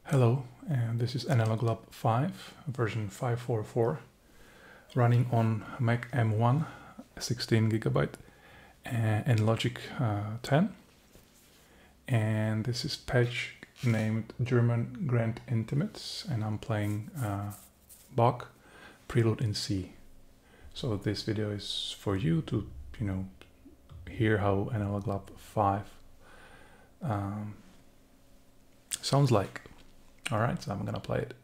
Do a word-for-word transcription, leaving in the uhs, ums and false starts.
Hello, and this is Analog Lab five, version five forty-four, running on Mac M one, sixteen gigabyte, and Logic uh, ten. And this is patch named German Grand Intimates, and I'm playing uh, Bach, Prelude in C. So this video is for you to, you know, hear how Analog Lab five um, sounds like. Alright, so I'm gonna play it.